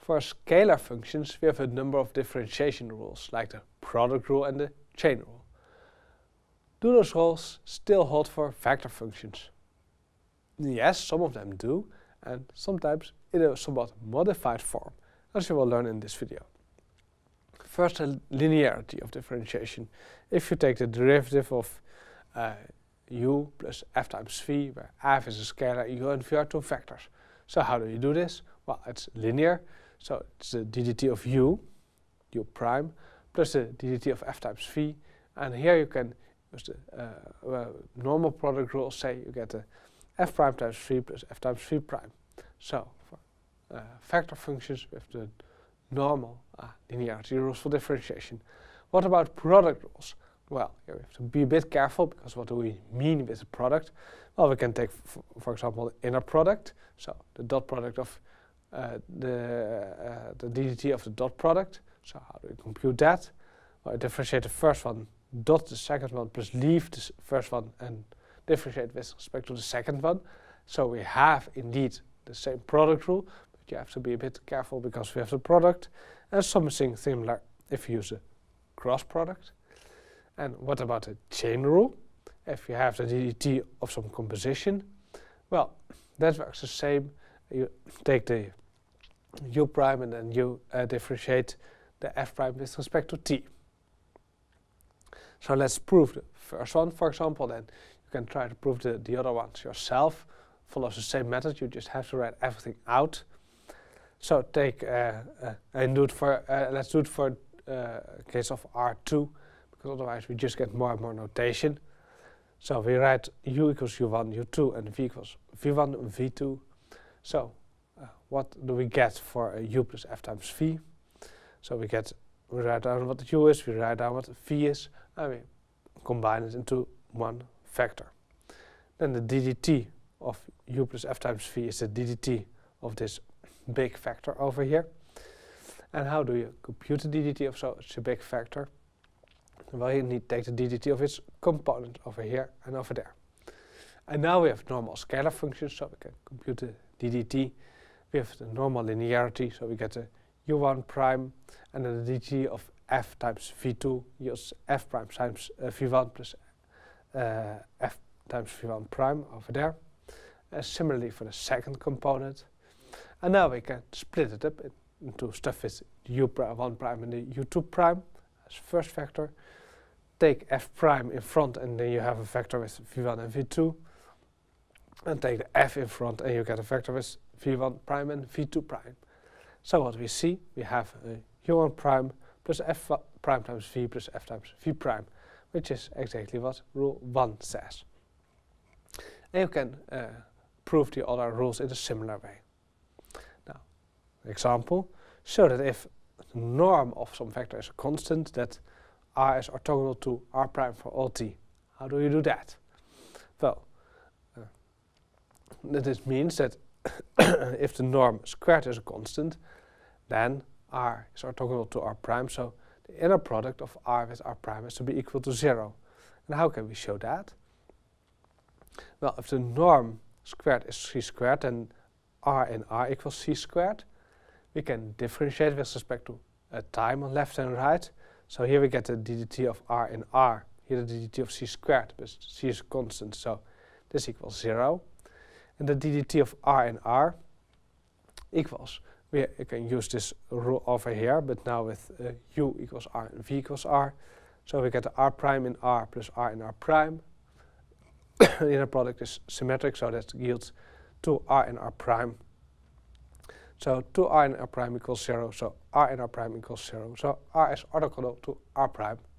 For scalar functions, we have a number of differentiation rules, like the product rule and the chain rule. Do those rules still hold for vector functions? Yes, some of them do, and sometimes in a somewhat modified form, as you will learn in this video. First, the linearity of differentiation. If you take the derivative of u plus f times v, where f is a scalar, u and v are two vectors. So how do you do this? Well, it's linear, so it's the ddt of u prime, plus the ddt of f times v, and here you can use the normal product rule, say you get the f prime times v plus f times v prime. So for vector functions, we have the normal linearity rules for differentiation. What about product rules? Well, here we have to be a bit careful, because what do we mean with a product? Well, we can take, for example, the inner product, so the dot product of the ddt of the dot product. So how do we compute that? Well, I differentiate the first one, dot the second one, plus leave the first one and differentiate with respect to the second one. So we have indeed the same product rule, but you have to be a bit careful because we have the product, and something similar if you use a cross product. And what about the chain rule? If you have the ddt of some composition, well, that works the same. You take the u prime and then you differentiate the f prime with respect to t. So let's prove the first one, for example, then you can try to prove the other ones yourself. Follows the same method, you just have to write everything out. So take and do it for let's do it for case of R2, because otherwise we just get more and more notation. So we write u equals u1, u2, and v equals v1 and v2. So what do we get for u plus f times v? So we write down what the u is, we write down what the v is, and we combine it into one vector. Then the ddt of u plus f times v is the ddt of this big vector over here. And how do you compute the ddt of such a big vector? Well, you need to take the ddt of its component over here and over there. And now we have normal scalar functions, so we can compute the ddt. We have the normal linearity, so we get the u1 prime, and then the ddt of f times v2 yields f prime times v1 plus f times v1 prime over there. Similarly for the second component. And now we can split it up into stuff with the u1 prime and the u2 prime as first vector. Take f prime in front, and then you have a vector with v1 and v2. And take the f in front, and you get a vector with v1 prime and v2 prime. So what we see, we have u1 prime plus f prime times v plus f times v prime, which is exactly what rule 1 says. And you can prove the other rules in a similar way. Now, example, show that if the norm of some vector is a constant, that r is orthogonal to r prime for all t. How do you do that? Well, this means that if the norm squared is a constant, then r is orthogonal to r prime, so the inner product of r with r prime has to be equal to 0. And how can we show that? Well, if the norm squared is c squared, then r in r equals c squared. We can differentiate with respect to time on left and right. So here we get the ddt of r in r, here the ddt of c squared, but c is a constant, so this equals 0. And the ddt of r in r equals, we can use this rule over here, but now with u equals r and v equals r. So we get the r prime in r plus r in r prime. The inner product is symmetric, so that yields 2r in r prime. So 2r in r prime equals 0, so r in r prime equals 0. So r is orthogonal to r prime.